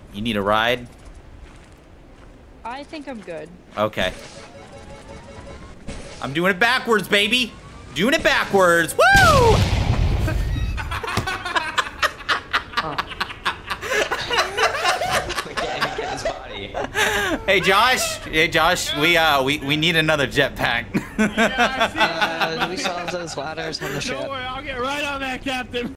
You need a ride? I think I'm good. Okay. I'm doing it backwards, baby. Doing it backwards. Woo! Hey Josh, we need another jetpack. We saw those ladders on the ship. Don't worry, I'll get right on that, Captain.